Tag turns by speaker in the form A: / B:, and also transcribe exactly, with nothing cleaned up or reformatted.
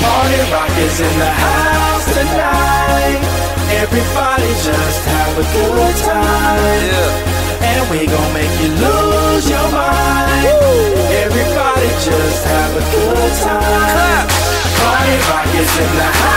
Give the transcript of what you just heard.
A: Party Rock is in the house tonight. Everybody just have a good time. Yeah. And we gon' make you lose your mind. Woo. Everybody just have a good time. Clap. Party Rock is in the house.